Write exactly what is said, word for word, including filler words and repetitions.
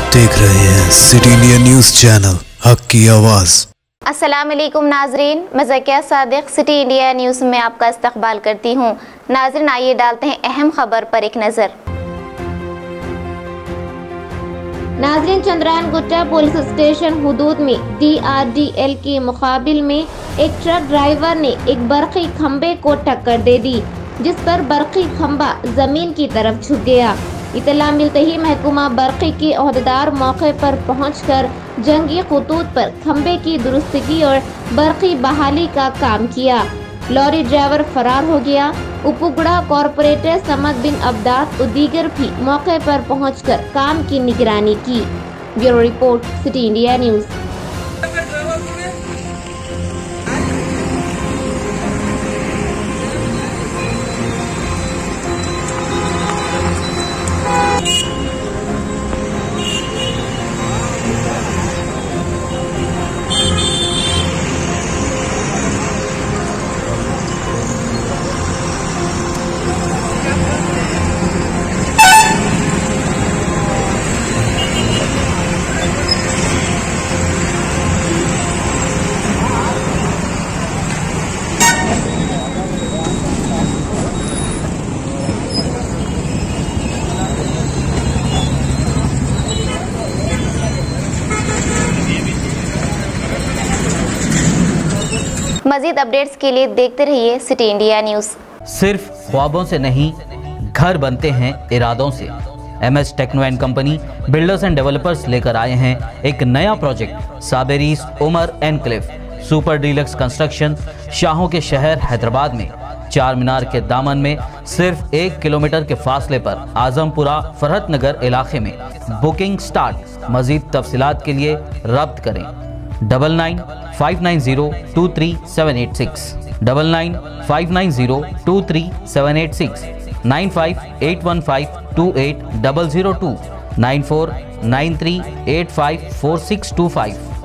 आप देख रहे हैं सिटी इंडिया न्यूज चैनल, हक की आवाज। अस्सलाम वालेकुम नाजरीन, मैं Zakia Sadiq city India news में आपका इस्तकबाल करती हूँ। नाजरीन, आइए डालते हैं अहम खबर पर एक नज़र। नाजरीन, चंद्रायन गुट्टा पुलिस स्टेशन हुदूद में डी आर डी एल के मुकाबिल में एक ट्रक ड्राइवर ने एक बरक़ी खंबे को टक्कर दे दी, जिस पर बरक़ी खंबा जमीन की तरफ झुक गया। इतला मिलते ही महकमा बरक़ी के ओहदेदार मौके पर पहुंचकर जंगी खतूत पर खंबे की दुरुस्तगी और बरक़ी बहाली का काम किया। लॉरी ड्राइवर फरार हो गया। उपगुड़ा कॉरपोरेटर समद बिन अब्दाद और दीगर भी मौके पर पहुंचकर काम की निगरानी की। Bureau report, city India news. मज़ीद अपडेट्स के लिए देखते रहिए सिटी इंडिया न्यूज़। सिर्फ ख्वाबों से नहीं, घर बनते हैं इरादों से। M S techno and company builders and developers लेकर आए हैं एक नया project, Saberi's Umar enclave super deluxe construction, शाहों के शहर हैदराबाद में। चार मीनार के दामन में सिर्फ एक किलोमीटर के फासले पर आजमपुरा फरहत नगर इलाके में। Booking start. मज़ीद तफसीलात के लिए रब्त करें double nine five nine zero two three seven eight six, double nine five nine zero two three seven eight six, nine five eight one five two eight double zero two, nine four nine three eight five four six two five.